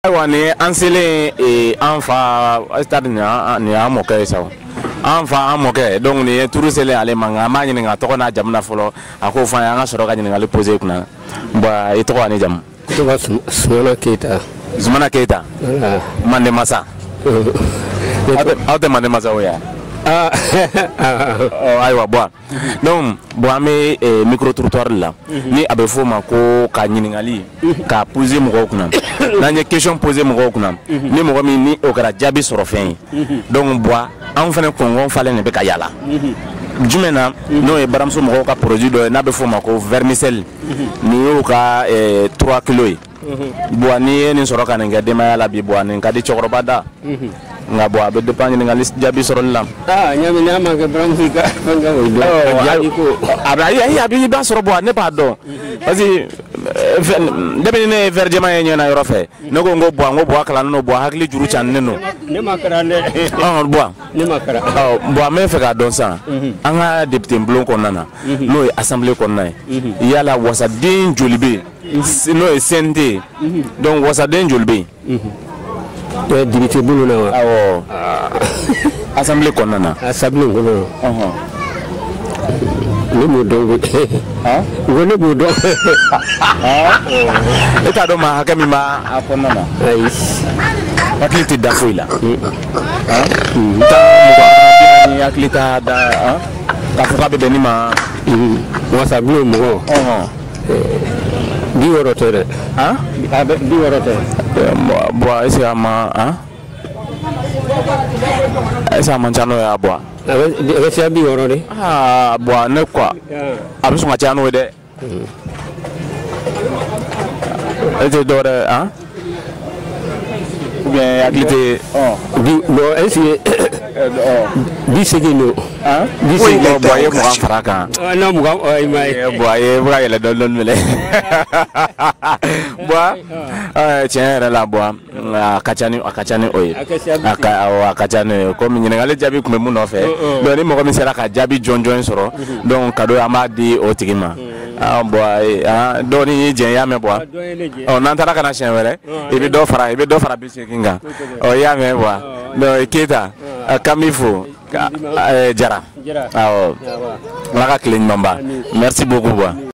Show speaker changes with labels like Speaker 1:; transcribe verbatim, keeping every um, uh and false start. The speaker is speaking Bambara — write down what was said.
Speaker 1: Ayiwa ni an selen an fa stade nin nin y'an mɔkɛ ye sa an fa an mɔkɛ donc nin ye turu selen ale ma nka an b'a ɲininka tɔgɔ n'a jamu na fɔlɔ a k'o fɔ an ye an ka sɔrɔ ka ɲininkali poser kunna bon i tɔgɔ ani jamu.
Speaker 2: Tɔgɔ Sumana Keyita.
Speaker 1: Sumana Keyita. Mande masa. Aw tɛ Mande masa o ya. Ah ayiwa bon donc bon an bɛ micro trottoir la ni a bɛ f'o ma ko ka ɲininkali ka poser mɔgɔw kunna n'an ye question poser mɔgɔw kunna ni mɔgɔ min ni o kɛra jaabi sɔrɔ fɛn ye donc bon an fana kɔngɔn falen de bɛ ka yala jumɛn na n'o ye baramuso mɔgɔw ka produit dɔ ye n'a bɛ f'o ma ko vermicelle ni y'o ka trois kilos ye bon ni ye nin sɔrɔ ka nin kɛ denbaya la bi bon nin ka di cɛkɔrɔba da nka bon a bɛ dépend ɲininkali jaabi sɔrɔli la.
Speaker 2: Ah ɲami n'a ma kɛ baramuso ka fɛn kɛ o don jaabi ko
Speaker 1: a bɛ ayi a bɛ i b'a sɔrɔ bon ne b'a dɔn parce que depuis ne ye verre jɛman ye ɲɛna yɔrɔ fɛ ne ko n ko bon n ko bon a kalannen don bon hakili juru caaninen don.
Speaker 2: Ne ma kalan dɛ.
Speaker 1: Ɔn bon
Speaker 2: ne ma kalan.
Speaker 1: Ɔ bon an bɛ fɛ k'a dɔn sisan an ka député bulon kɔnɔna na n'o ye assemblée kɔnɔna ye yala wasaden joli bɛ yen n'o ye C N T ye donc wasaden joli bɛ yen.
Speaker 2: Député bulon na wa.
Speaker 1: Awɔ assemblée kɔnɔna na.
Speaker 2: Assemblée kɔnɔ.
Speaker 1: Ɔhɔn.
Speaker 2: Ne m'o dɔn ko. Han. Ko ne b'o dɔn.
Speaker 1: E t'a dɔn maa hakɛ min b'a kɔnɔna na.
Speaker 2: Ayi.
Speaker 1: Hakili tɛ da foyi la. Han. Taa mɔgɔ hakili t'a da han. K'a fɔ k'a bɛ bɛn ni ma.
Speaker 2: Wasa bulon mɔgɔ.
Speaker 1: Ɔhɔn.
Speaker 2: Bi wɔɔrɔ tɛ dɛ.
Speaker 1: Han.
Speaker 2: A bɛ bi wɔɔrɔ tɛ.
Speaker 1: Bon est-ce que a ma han. Est-ce que a man ca n'o ye a bon.
Speaker 2: A bɛ se bi wɔɔrɔ de.
Speaker 1: Ah bon ne quoi. A bɛ sɔn ka ca n'o ye dɛ. E tɛ dɔ wɛrɛ han. Ou bien hakili tɛ.
Speaker 2: Bi bon est-ce que bi seegin don.
Speaker 1: Han. Bi seegin bon a ye mugan fara kan.
Speaker 2: Non mugan ayi ma ye.
Speaker 1: Bon a ye bɛ ka yɛlɛ dɔɔni dɔɔni minɛ. Bon tiɲɛ yɛrɛ la bon a ka ca ni a ka ca ni o ye. A ka awɔ a ka ca ni o ye komi ɲininkali jaabi tun bɛ mun nɔfɛ donc ni mɔgɔ min sera ka jaabi jɔn jɔn sɔrɔ donc cadeau an b'a di o tigi ma. Ah bon ah dɔɔni y'i jɛn i y'a mɛn bon. Ɔ n'an taara ka na siɲɛ wɛrɛ i bɛ dɔ fara i bɛ dɔ fara bi seegin kan ɔ i y'a mɛn bon donc Keyita k'an b'i fo Jara awɔ Ala ka tile ɲuman ban merci beaucoup bon.